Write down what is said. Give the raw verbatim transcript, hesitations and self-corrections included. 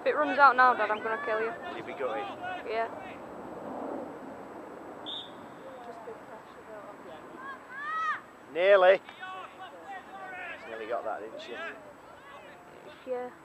If it runs out now, Dad, I'm going to kill you. You'd be gutted. Yeah. Nearly. Nearly got that, didn't she? Yeah.